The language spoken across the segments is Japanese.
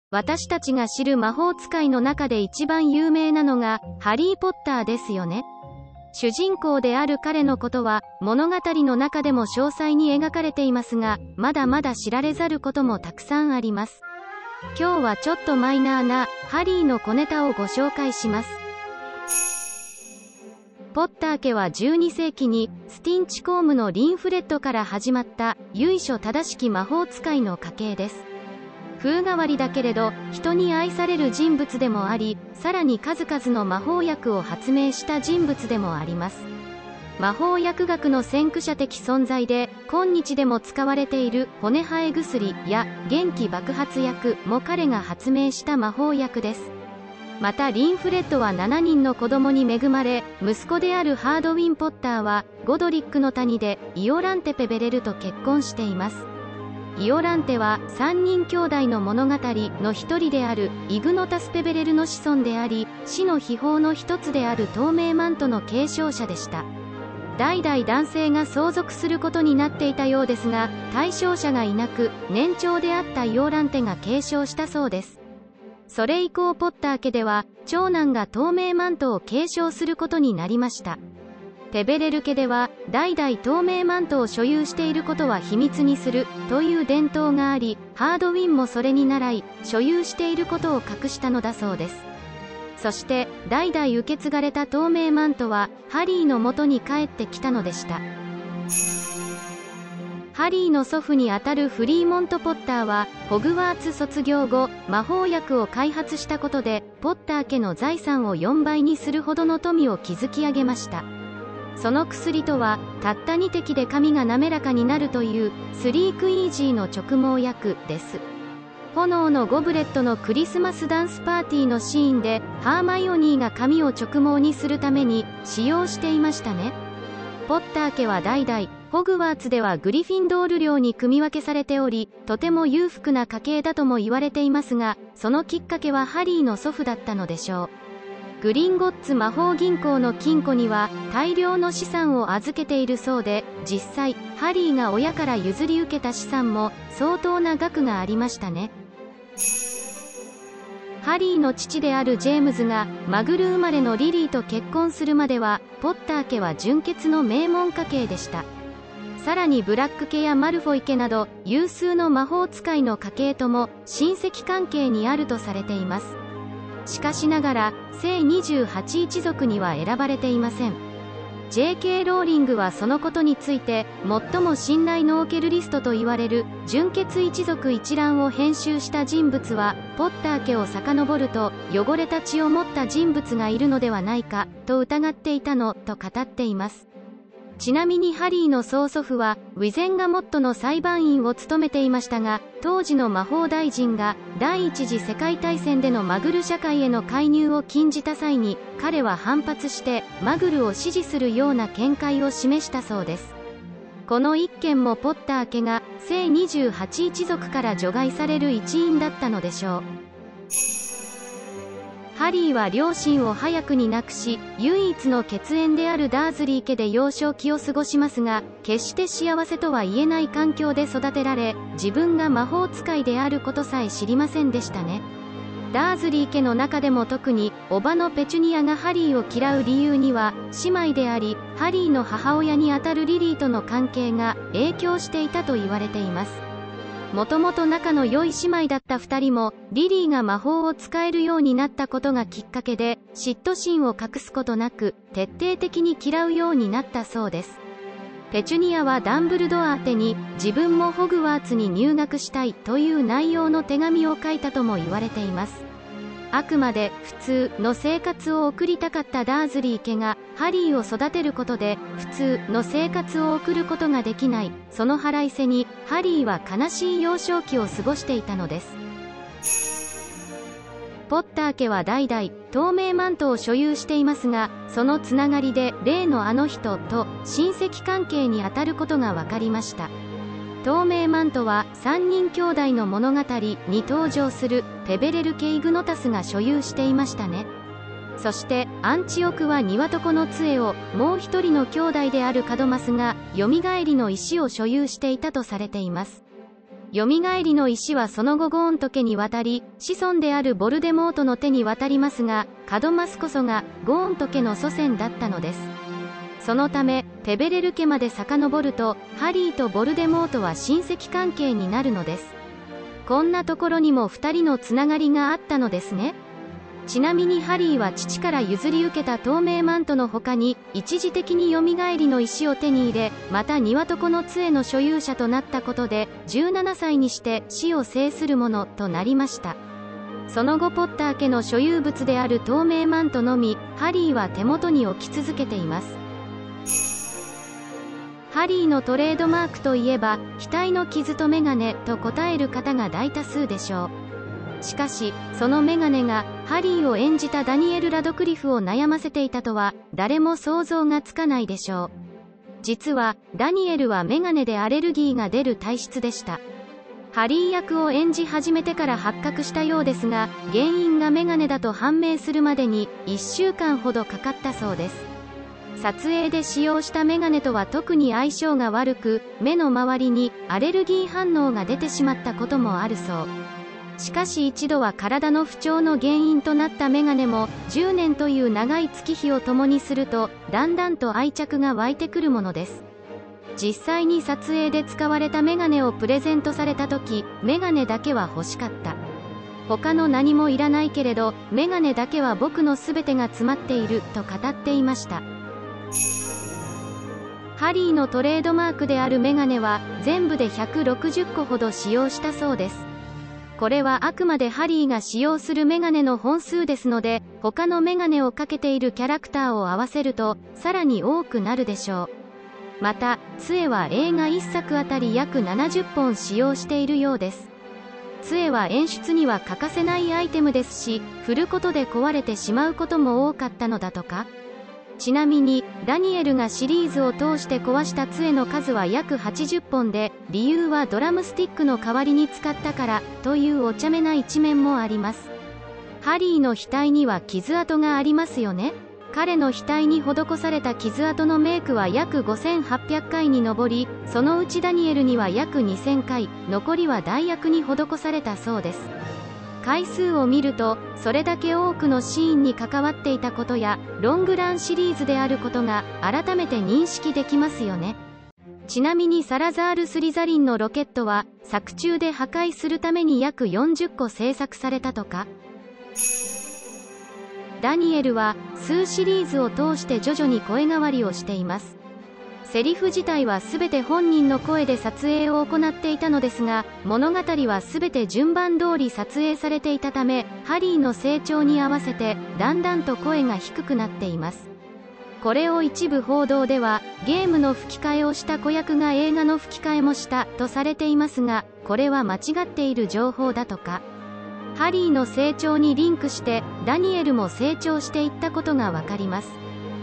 私たちが知る魔法使いの中で一番有名なのがハリー・ポッターですよね。主人公である彼のことは物語の中でも詳細に描かれていますが、まだまだ知られざることもたくさんあります。今日はちょっとマイナーなハリーの小ネタをご紹介します。ポッター家は12世紀にスティンチコームのリンフレッドから始まった由緒正しき魔法使いの家系です。風変わりだけれど人に愛される人物でもあり、さらに数々の魔法薬を発明した人物でもあります。魔法薬学の先駆者的存在で、今日でも使われている骨生え薬や元気爆発薬も彼が発明した魔法薬です。またリンフレッドは7人の子供に恵まれ、息子であるハードウィン・ポッターはゴドリックの谷でイオランテ・ペベレルと結婚しています。イオランテは3人兄弟の物語の一人であるイグノタス・ペベレルの子孫であり、死の秘宝の一つである透明マントの継承者でした。代々男性が相続することになっていたようですが、対象者がいなく年長であったイオランテが継承したそうです。それ以降ポッター家では長男が透明マントを継承することになりました。ペベレル家では代々透明マントを所有していることは秘密にするという伝統があり、ハードウィンもそれに倣い所有していることを隠したのだそうです。そして代々受け継がれた透明マントはハリーの元に帰ってきたのでした。ハリーの祖父にあたるフリーモント・ポッターはホグワーツ卒業後魔法薬を開発したことでポッター家の財産を4倍にするほどの富を築き上げました。その薬とはたった2滴で髪が滑らかになるというスリークイージーの直毛薬です。炎のゴブレットのクリスマスダンスパーティーのシーンでハーマイオニーが髪を直毛にするために使用していましたね。ポッター家は代々ホグワーツではグリフィンドール寮に組み分けされており、とても裕福な家系だとも言われていますが、そのきっかけはハリーの祖父だったのでしょう。グリンゴッツ魔法銀行の金庫には大量の資産を預けているそうで、実際ハリーが親から譲り受けた資産も相当な額がありましたね。ハリーの父であるジェームズがマグル生まれのリリーと結婚するまではポッター家は純血の名門家系でした。さらにブラック家やマルフォイ家など有数の魔法使いの家系とも親戚関係にあるとされています。しかしながら聖28一族には選ばれていません。 J.K. ローリングはそのことについて最も信頼のおけるリストと言われる純血一族一覧を編集した人物はポッター家を遡ると汚れた血を持った人物がいるのではないかと疑っていたのと語っています。ちなみにハリーの曽祖父はウィゼンガモットの裁判員を務めていましたが、当時の魔法大臣が第一次世界大戦でのマグル社会への介入を禁じた際に彼は反発してマグルを支持するような見解を示したそうです。この一件もポッター家が聖28一族から除外される一因だったのでしょう。ハリーは両親を早くに亡くし、唯一の血縁であるダーズリー家で幼少期を過ごしますが、決して幸せとは言えない環境で育てられ、自分が魔法使いであることさえ知りませんでしたね。ダーズリー家の中でも特に叔母のペチュニアがハリーを嫌う理由には、姉妹でありハリーの母親にあたるリリーとの関係が影響していたと言われています。もともと仲の良い姉妹だった2人もリリーが魔法を使えるようになったことがきっかけで嫉妬心を隠すことなく徹底的に嫌うようになったそうです。ペチュニアはダンブルドア宛てに自分もホグワーツに入学したいという内容の手紙を書いたとも言われています。あくまで普通の生活を送りたかったダーズリー家がハリーを育てることで普通の生活を送ることができない、その腹いせにハリーは悲しい幼少期を過ごしていたのです。ポッター家は代々透明マントを所有していますが、そのつながりで例のあの人と親戚関係にあたることが分かりました。透明マントは3人兄弟の物語に登場するペベレル家イグノタスが所有していましたね。そしてアンチオクは庭床の杖をもう一人の兄弟であるカドマスがよみがえりの石を所有していたとされています。 蘇りの石はその後ゴーンと家に渡り、子孫であるヴォルデモートの手に渡りますが、カドマスこそがゴーンと家の祖先だったのです。そのため、ペベレル家まで遡ると、ハリーとヴォルデモートは親戚関係になるのです。こんなところにも2人のつながりがあったのですね。ちなみにハリーは父から譲り受けた透明マントの他に、一時的に蘇りの石を手に入れ、また庭床の杖の所有者となったことで、17歳にして死を制するものとなりました。その後ポッター家の所有物である透明マントのみ、ハリーは手元に置き続けています。ハリーのトレードマークといえば、額の傷とメガネと答える方が大多数でしょう。しかし、そのメガネが、ハリーを演じたダニエル・ラドクリフを悩ませていたとは、誰も想像がつかないでしょう。実は、ダニエルはメガネでアレルギーが出る体質でした。ハリー役を演じ始めてから発覚したようですが、原因がメガネだと判明するまでに、1週間ほどかかったそうです。撮影で使用したメガネとは特に相性が悪く、目の周りにアレルギー反応が出てしまったこともあるそう。しかし一度は体の不調の原因となったメガネも、10年という長い月日を共にすると、だんだんと愛着が湧いてくるものです。実際に撮影で使われたメガネをプレゼントされた時、メガネだけは欲しかった。他の何もいらないけれど、メガネだけは僕の全てが詰まっていると語っていました。ハリーのトレードマークであるメガネは全部で160個ほど使用したそうです。これはあくまでハリーが使用するメガネの本数ですので、他のメガネをかけているキャラクターを合わせるとさらに多くなるでしょう。また、杖は映画1作あたり約70本使用しているようです。杖は演出には欠かせないアイテムですし、振ることで壊れてしまうことも多かったのだとか。ちなみに、ダニエルがシリーズを通して壊した杖の数は約80本で、理由はドラムスティックの代わりに使ったから、というお茶目な一面もあります。ハリーの額には傷跡がありますよね。彼の額に施された傷跡のメイクは約5800回に上り、そのうちダニエルには約2000回、残りは代役に施されたそうです。回数を見ると、それだけ多くのシーンに関わっていたことや、ロングランシリーズであることが改めて認識できますよね。ちなみにサラザール・スリザリンのロケットは、作中で破壊するために約40個製作されたとか。ダニエルは、数シリーズを通して徐々に声変わりをしています。セリフ自体はすべて本人の声で撮影を行っていたのですが、物語はすべて順番通り撮影されていたため、ハリーの成長に合わせて、だんだんと声が低くなっています。これを一部報道では、ゲームの吹き替えをした子役が映画の吹き替えもしたとされていますが、これは間違っている情報だとか。ハリーの成長にリンクして、ダニエルも成長していったことがわかります。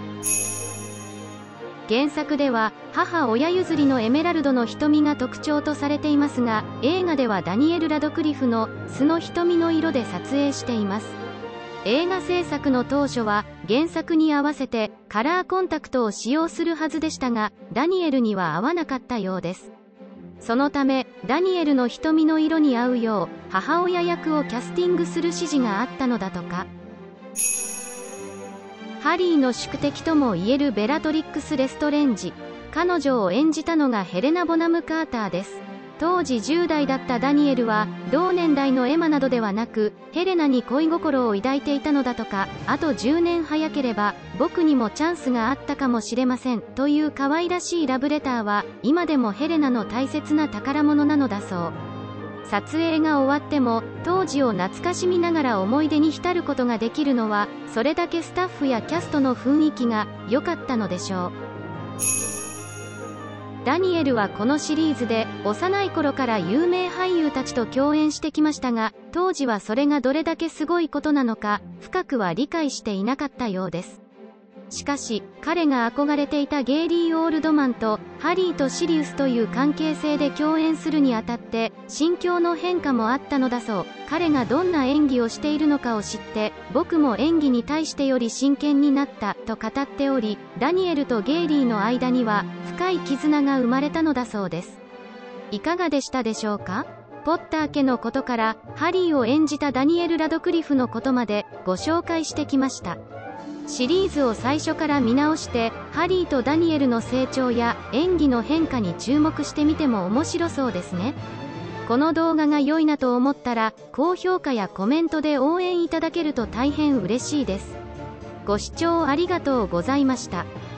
原作では母親譲りのエメラルドの瞳が特徴とされていますが、映画ではダニエル・ラドクリフの素の瞳の色で撮影しています。映画制作の当初は原作に合わせてカラーコンタクトを使用するはずでしたが、ダニエルには合わなかったようです。そのためダニエルの瞳の色に合うよう母親役をキャスティングする指示があったのだとか。ハリーの宿敵ともいえるベラトリックス・レストレンジ。彼女を演じたのがヘレナ・ボナム・カーターです。当時10代だったダニエルは、同年代のエマなどではなく、ヘレナに恋心を抱いていたのだとか、あと10年早ければ、僕にもチャンスがあったかもしれません、という可愛らしいラブレターは、今でもヘレナの大切な宝物なのだそう。撮影が終わっても、当時を懐かしみながら思い出に浸ることができるのは、それだけスタッフやキャストの雰囲気が良かったのでしょう。ダニエルはこのシリーズで、幼い頃から有名俳優たちと共演してきましたが、当時はそれがどれだけすごいことなのか、深くは理解していなかったようです。しかし、彼が憧れていたゲイリー・オールドマンと、ハリーとシリウスという関係性で共演するにあたって、心境の変化もあったのだそう。彼がどんな演技をしているのかを知って、僕も演技に対してより真剣になった、と語っており、ダニエルとゲイリーの間には、深い絆が生まれたのだそうです。いかがでしたでしょうか？ ポッター家のことからハリーを演じたダニエル・ラドクリフのことまでご紹介してきました。シリーズを最初から見直してハリーとダニエルの成長や演技の変化に注目してみても面白そうですね。この動画が良いなと思ったら高評価やコメントで応援いただけると大変嬉しいです。ご視聴ありがとうございました。